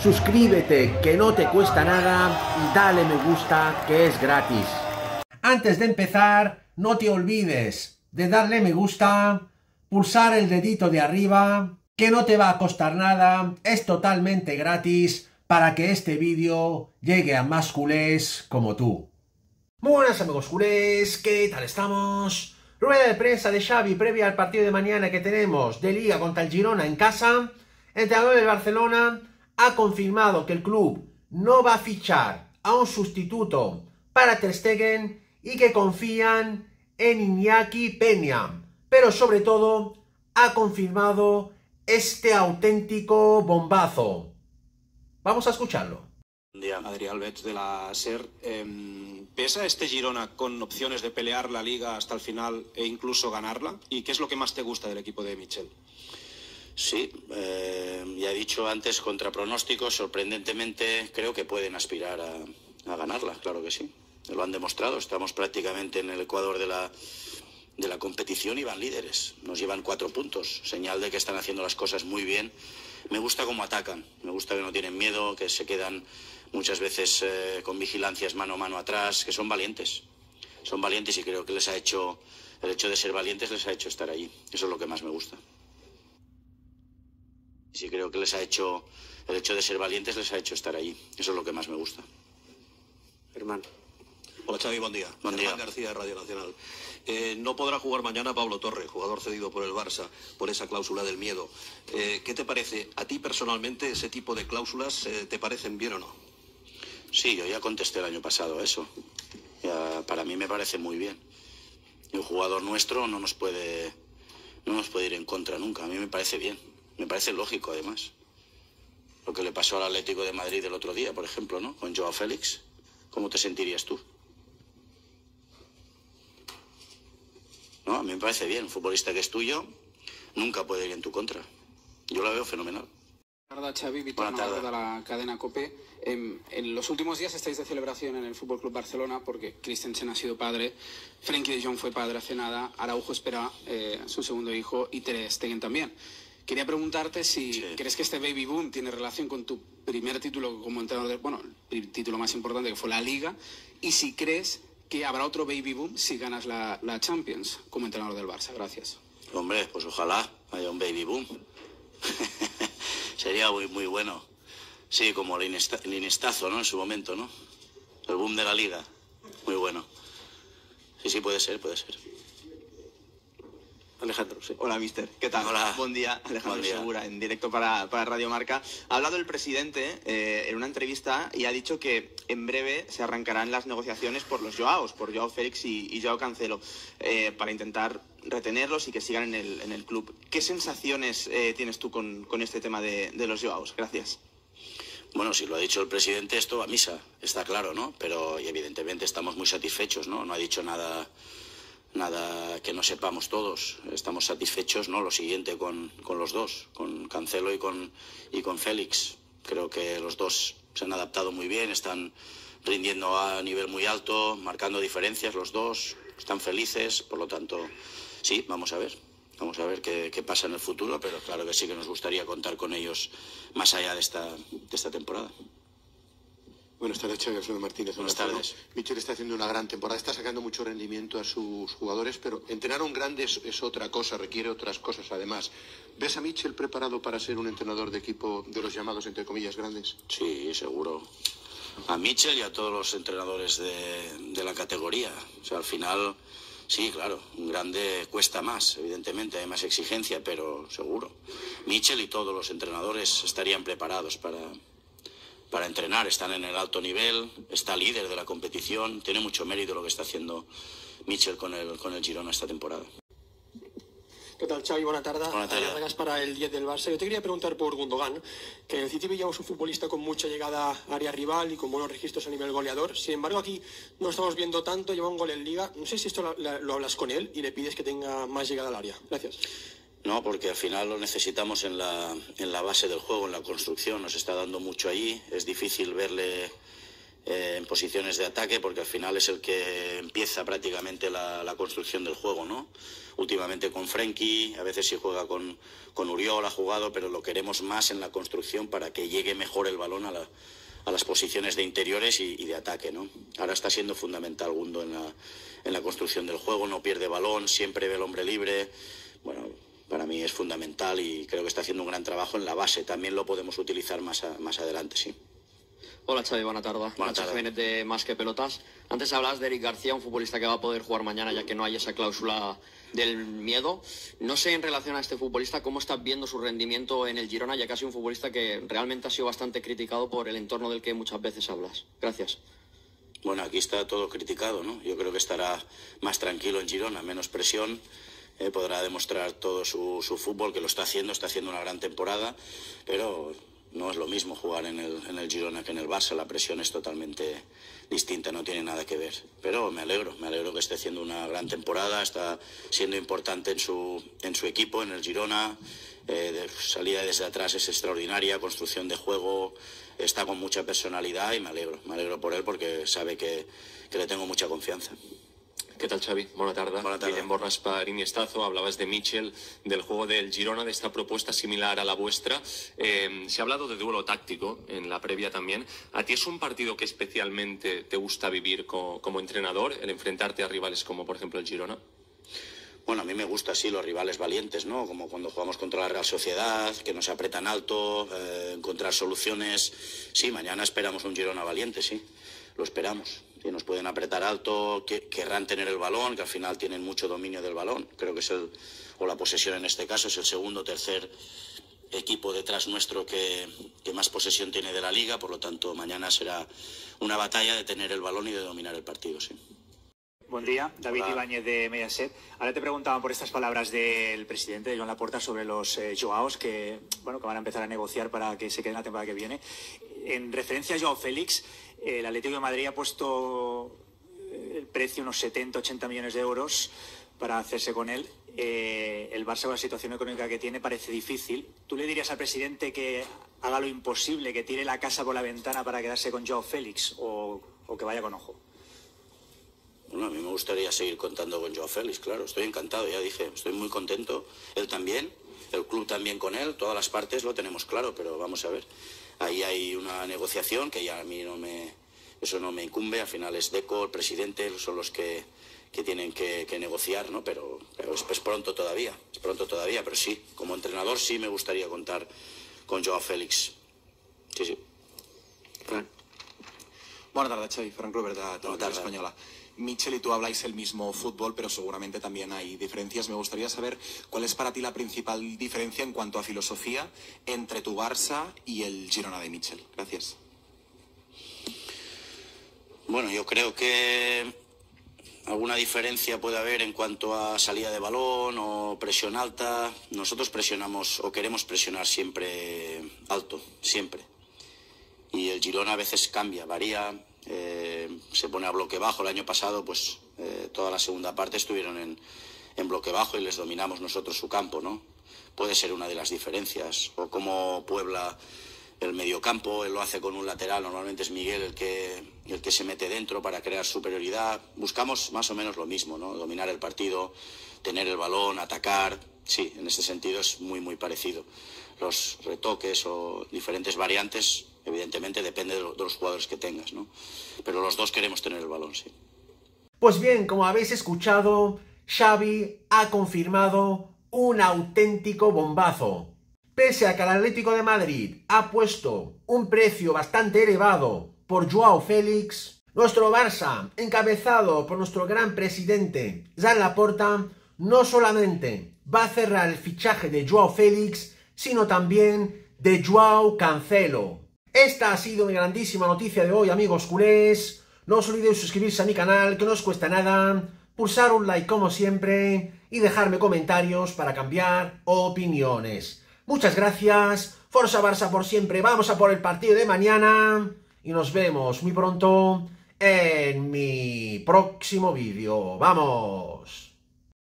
suscríbete que no te cuesta nada y dale me gusta que es gratis. Antes de empezar, no te olvides de darle me gusta, pulsar el dedito de arriba, que no te va a costar nada, es totalmente gratis para que este vídeo llegue a más culés como tú. Muy buenas amigos culés, ¿qué tal estamos? Rueda de prensa de Xavi previa al partido de mañana que tenemos de Liga contra el Girona en casa. El entrenador del Barcelona ha confirmado que el club no va a fichar a un sustituto para Ter Stegen y que confían en Iñaki Peña, pero sobre todo ha confirmado este auténtico bombazo. Vamos a escucharlo. Buen día, Adrià Alberts de la SER. ¿Pesa este Girona con opciones de pelear la Liga hasta el final e incluso ganarla? ¿Y qué es lo que más te gusta del equipo de Michel? Sí, ya he dicho antes, contra pronósticos, sorprendentemente creo que pueden aspirar a ganarla, claro que sí. Lo han demostrado, estamos prácticamente en el ecuador de la competición y van líderes. Nos llevan 4 puntos, señal de que están haciendo las cosas muy bien. Me gusta cómo atacan, me gusta que no tienen miedo, que se quedan muchas veces con vigilancias mano a mano atrás, que son valientes. Son valientes y creo que les ha hecho, el hecho de ser valientes les ha hecho estar allí. Eso es lo que más me gusta. Sí, creo que el hecho de ser valientes les ha hecho estar allí. Eso es lo que más me gusta. Hermano. Hola Xavi, buen día. Buen día. Germán García, de Radio Nacional. No podrá jugar mañana Pablo Torre, jugador cedido por el Barça, por esa cláusula del miedo. ¿Qué te parece a ti personalmente ese tipo de cláusulas? ¿Te parecen bien o no? Sí, yo ya contesté el año pasado eso. Ya, para mí me parece muy bien. Y un jugador nuestro no nos puede ir en contra nunca. A mí me parece bien. Me parece lógico, además. Lo que le pasó al Atlético de Madrid el otro día, por ejemplo, ¿no? Con Joao Félix. ¿Cómo te sentirías tú? No, a mí me parece bien. Un futbolista que es tuyo nunca puede ir en tu contra. Yo la veo fenomenal. Buenas tardes, Xavi. Víctor Navarro de la cadena COPE. En los últimos días estáis de celebración en el FC Barcelona porque Christensen ha sido padre, Frenkie de Jong fue padre hace nada, Araujo espera su segundo hijo y Ter Stegen también. Quería preguntarte si crees que este baby boom tiene relación con tu primer título como entrenador, el título más importante que fue la Liga, y si crees que habrá otro baby boom si ganas la Champions como entrenador del Barça. Gracias. Hombre, pues ojalá haya un baby boom. Sería muy, muy bueno. Sí, como el Iniestazo, ¿no? En su momento, ¿no? El boom de la Liga. Muy bueno. Sí, puede ser, puede ser. Alejandro, sí. Hola, mister. ¿Qué tal? Hola. Buen día, Alejandro Buen día. Segura, en directo para Radio Marca. Ha hablado el presidente en una entrevista y ha dicho que en breve se arrancarán las negociaciones por los Joaos, por Joao Félix y Joao Cancelo, para intentar retenerlos y que sigan en el club. ¿Qué sensaciones tienes tú con este tema de los Joaos? Gracias. Bueno, si lo ha dicho el presidente, esto va a misa, está claro, ¿no? Pero evidentemente estamos muy satisfechos, ¿no? No ha dicho nada que no sepamos todos. Estamos satisfechos, ¿no? Lo siguiente con los dos, con Cancelo y con Félix. Creo que los dos se han adaptado muy bien, están rindiendo a nivel muy alto, marcando diferencias los dos, están felices, por lo tanto, sí, vamos a ver qué pasa en el futuro, pero claro que sí que nos gustaría contar con ellos más allá de esta temporada. Buenas tardes, Xavi. Alfredo Martínez. Buenas tardes. Michel está haciendo una gran temporada, está sacando mucho rendimiento a sus jugadores, pero entrenar a un grande es otra cosa, requiere otras cosas además. ¿Ves a Michel preparado para ser un entrenador de equipo de los llamados, entre comillas, grandes? Sí, seguro. A Michel y a todos los entrenadores de la categoría. O sea, al final, sí, claro, un grande cuesta más, evidentemente, hay más exigencia, pero seguro. Michel y todos los entrenadores estarían preparados para entrenar, están en el alto nivel, está líder de la competición, tiene mucho mérito lo que está haciendo Michel con el Girona esta temporada. ¿Qué tal, Xavi? Buena tarde. Buena tarde. Gracias para el 10 del Barça. Yo te quería preguntar por Gundogan, que en el City veíamos un futbolista con mucha llegada a área rival y con buenos registros a nivel goleador. Sin embargo, aquí no estamos viendo tanto, lleva un gol en Liga. No sé si esto lo hablas con él y le pides que tenga más llegada al área. Gracias. No, porque al final lo necesitamos en la base del juego, en la construcción. Nos está dando mucho allí. Es difícil verle en posiciones de ataque, porque al final es el que empieza prácticamente la construcción del juego, ¿no? Últimamente con Frenkie, a veces sí juega con Uriol, ha jugado, pero lo queremos más en la construcción para que llegue mejor el balón a las posiciones de interiores y de ataque, ¿no? Ahora está siendo fundamental Gundo en la construcción del juego, no pierde balón, siempre ve el hombre libre. Bueno, para mí es fundamental y creo que está haciendo un gran trabajo en la base. También lo podemos utilizar más adelante, sí. Hola Xavi, buena tarde. Nacho Jiménez de Más que Pelotas. Antes hablabas de Eric García, un futbolista que va a poder jugar mañana ya que no hay esa cláusula del miedo. No sé en relación a este futbolista cómo estás viendo su rendimiento en el Girona, ya que ha sido un futbolista que realmente ha sido bastante criticado por el entorno del que muchas veces hablas. Gracias. Bueno, aquí está todo criticado, ¿no? Yo creo que estará más tranquilo en Girona, menos presión. Podrá demostrar todo su fútbol, que lo está haciendo una gran temporada, pero no es lo mismo jugar en el Girona que en el Barça. La presión es totalmente distinta, no tiene nada que ver. Pero me alegro que esté haciendo una gran temporada, está siendo importante en su equipo, en el Girona. Salida desde atrás es extraordinaria, construcción de juego, está con mucha personalidad y me alegro por él porque sabe que le tengo mucha confianza. ¿Qué tal, Xavi? Buena tarde. Guillem Borras para Iniestazo. Hablabas de Mitchell, del juego del Girona, de esta propuesta similar a la vuestra. Se ha hablado de duelo táctico en la previa también. ¿A ti es un partido que especialmente te gusta vivir como entrenador, el enfrentarte a rivales como, por ejemplo, el Girona? Bueno, a mí me gusta, sí, los rivales valientes, ¿no? Como cuando jugamos contra la Real Sociedad, que nos apretan alto, encontrar soluciones. Sí, mañana esperamos un Girona valiente, sí, lo esperamos. Que nos pueden apretar alto, que querrán tener el balón, que al final tienen mucho dominio del balón. Creo que es o la posesión en este caso, es el segundo o tercer equipo detrás nuestro que más posesión tiene de la Liga. Por lo tanto, mañana será una batalla de tener el balón y de dominar el partido, sí. Buen día, David Hola. Ibáñez de Mediaset. Ahora te preguntaban por estas palabras del presidente, de Joan Laporta, sobre los Joaos que van a empezar a negociar para que se queden la temporada que viene. En referencia a Joao Félix, el Atlético de Madrid ha puesto el precio unos 70-80 millones de euros para hacerse con él. El Barça, con la situación económica que tiene, parece difícil. ¿Tú le dirías al presidente que haga lo imposible, que tire la casa por la ventana para quedarse con Joao Félix o que vaya con ojo? Bueno, a mí me gustaría seguir contando con Joao Félix, claro. Estoy encantado, ya dije, estoy muy contento. Él también, el club también con él, todas las partes lo tenemos claro, pero vamos a ver. Ahí hay una negociación que ya a mí eso no me incumbe. Al final es Deco, el presidente, son los que tienen que negociar, ¿no? Pero es pronto todavía, pero sí, como entrenador sí me gustaría contar con Joao Félix. Sí, sí. Fran. Buenas tardes, Xavi. Frank Robert, de Televisión Española. Mitchell y tú habláis el mismo fútbol, pero seguramente también hay diferencias. Me gustaría saber cuál es para ti la principal diferencia en cuanto a filosofía entre tu Barça y el Girona de Mitchell. Gracias. Bueno, yo creo que alguna diferencia puede haber en cuanto a salida de balón o presión alta. Nosotros presionamos o queremos presionar siempre alto, siempre. Y el Girona a veces cambia, varía. Se pone a bloque bajo. El año pasado pues toda la segunda parte estuvieron en bloque bajo y les dominamos nosotros su campo, ¿no? Puede ser una de las diferencias. O como Puebla el mediocampo, él lo hace con un lateral, normalmente es Miguel el que se mete dentro para crear superioridad. Buscamos más o menos lo mismo, ¿no? Dominar el partido, tener el balón, atacar. Sí, en este sentido es muy muy parecido. Los retoques o diferentes variantes evidentemente depende de los jugadores que tengas, ¿no? Pero los dos queremos tener el balón, sí. Pues bien, como habéis escuchado, Xavi ha confirmado un auténtico bombazo. Pese a que el Atlético de Madrid ha puesto un precio bastante elevado por Joao Félix, nuestro Barça, encabezado por nuestro gran presidente Joan Laporta, no solamente va a cerrar el fichaje de Joao Félix, sino también de Joao Cancelo. Esta ha sido mi grandísima noticia de hoy, amigos culés. No os olvidéis suscribirse a mi canal, que no os cuesta nada, pulsar un like como siempre y dejarme comentarios para cambiar opiniones. Muchas gracias, Forza Barça por siempre, vamos a por el partido de mañana y nos vemos muy pronto en mi próximo vídeo. ¡Vamos!